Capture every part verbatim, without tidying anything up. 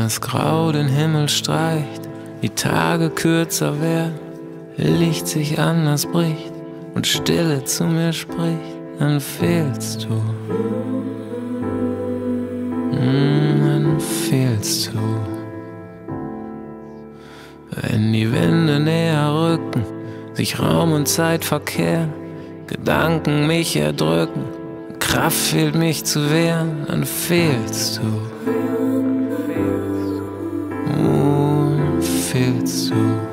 das Grau den Himmel streicht, die Tage kürzer werden, Licht sich anders bricht und Stille zu mir spricht, dann fehlst du. Mm, dann fehlst du. Wenn die Wände näher rücken, sich Raum und Zeit verkehren, Gedanken mich erdrücken, Kraft fehlt mich zu wehren, dann fehlst du. Oh, dann fehlst du.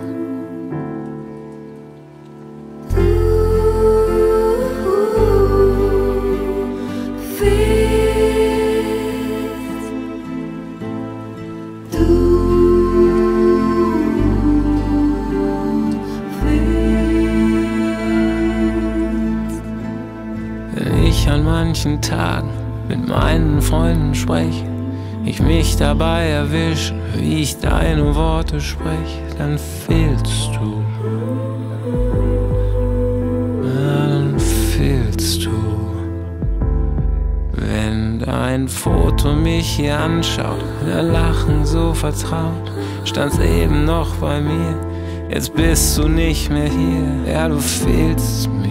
Wenn ich an manchen Tagen mit meinen Freunden spreche, ich mich dabei erwische, wie ich deine Worte spreche, dann fehlst du. Ja, dann fehlst du. Wenn dein Foto mich hier anschaut, der Lachen so vertraut, stand's eben noch bei mir, jetzt bist du nicht mehr hier, ja, du fehlst mir.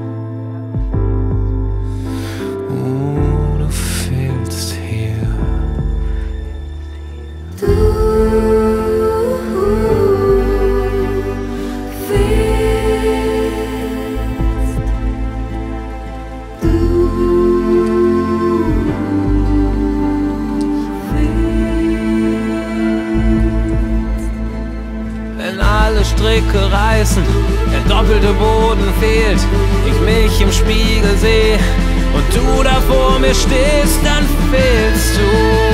Wenn alle Stricke reißen, der doppelte Boden fehlt, ich mich im Spiegel sehe und du da vor mir stehst, dann fehlst du.